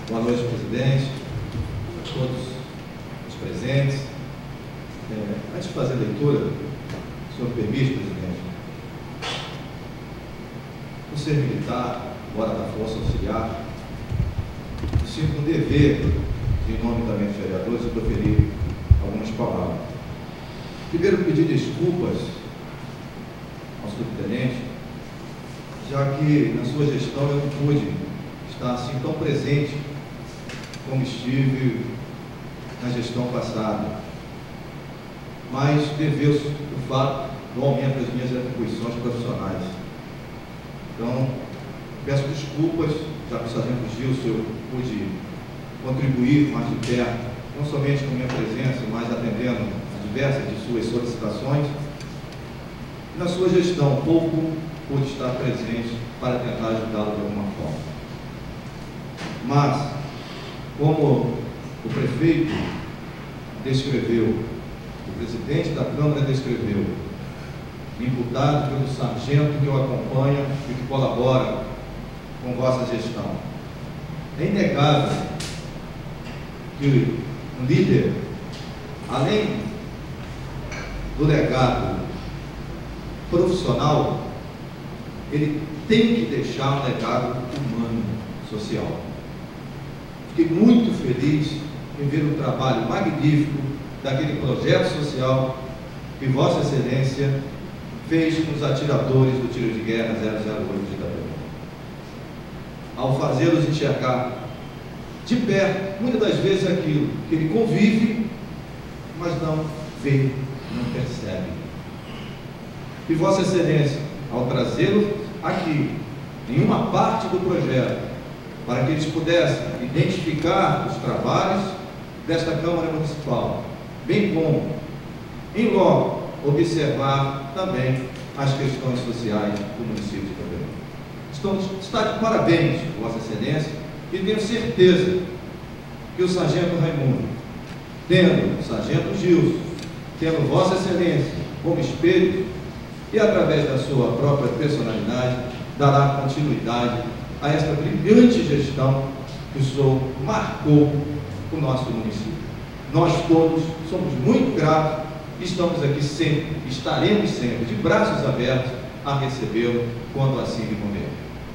Boa noite, presidente, a todos os presentes. Antes de fazer a leitura, o senhor permite, presidente? Por ser militar, embora da Força Auxiliar, eu sinto um dever, em nome também dos vereadores, de proferir algumas palavras. Primeiro, pedir desculpas ao subtenente, já que na sua gestão eu não pude estar assim tão presente como estive na gestão passada, mas deveu-se o fato do aumento das minhas atribuições profissionais. Então, peço desculpas, já que o sargento Gilson eu pude contribuir mais de perto, não somente com minha presença, mas atendendo a diversas de suas solicitações. Na sua gestão, pouco pude estar presente para tentar ajudá-lo de alguma forma. Mas, como o prefeito descreveu, o presidente da Câmara descreveu, imputado pelo sargento que o acompanha e que colabora com vossa gestão, é inegável que um líder, além do legado profissional, ele tem que deixar um legado humano, social. Fiquei muito feliz em ver o trabalho magnífico daquele projeto social que Vossa Excelência fez com os atiradores do Tiro de Guerra 008 de Itabirona. Ao fazê-los enxergar de perto, muitas das vezes aquilo que ele convive, mas não vê, não percebe. E Vossa Excelência, ao trazê-lo aqui, em uma parte do projeto, para que eles pudessem identificar os trabalhos desta Câmara Municipal, bem como, em loco, observar também as questões sociais do município de Itabirona. Está de parabéns, Vossa Excelência, e tenho certeza que o sargento Raimundo, tendo o sargento Gilson, tendo Vossa Excelência como espelho, e através da sua própria personalidade, dará continuidade a esta brilhante gestão que o senhor marcou o nosso município. Nós todos somos muito gratos e estamos aqui sempre, estaremos sempre de braços abertos a recebê-lo quando assim lhe convier.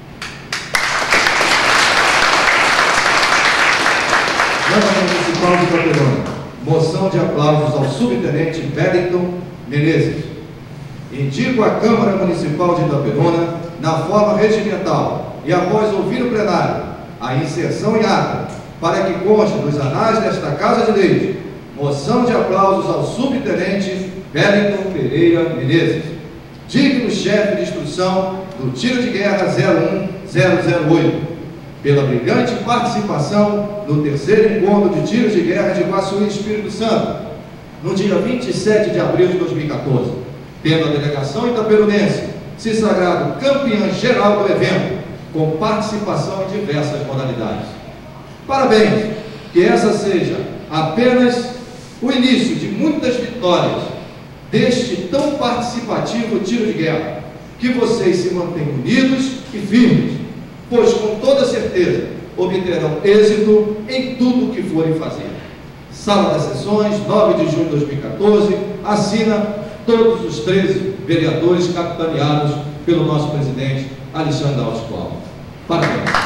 Câmara Municipal de Itabirona, moção de aplausos ao subtenente Wellington Menezes. Indico à Câmara Municipal de Itabirona, na forma regimental, e após ouvir o plenário, a inserção em ata, para que conste nos anais desta Casa de Leis, moção de aplausos ao subtenente Wellington Pereira Menezes, digno chefe de instrução do Tiro de Guerra 01008, pela brilhante participação no terceiro encontro de tiros de guerra de Iguaçu, Espírito Santo, no dia 27 de abril de 2014, tendo a delegação itaperunense se sagrado campeã geral do evento, com participação em diversas modalidades. Parabéns! Que essa seja apenas o início de muitas vitórias deste tão participativo tiro de guerra. Que vocês se mantenham unidos e firmes, pois com toda certeza obterão êxito em tudo o que forem fazer. Sala das Sessões, 9 de junho de 2014, assina todos os 13 vereadores capitaneados pelo nosso presidente Alexandre Alves Cláudio. Parabéns.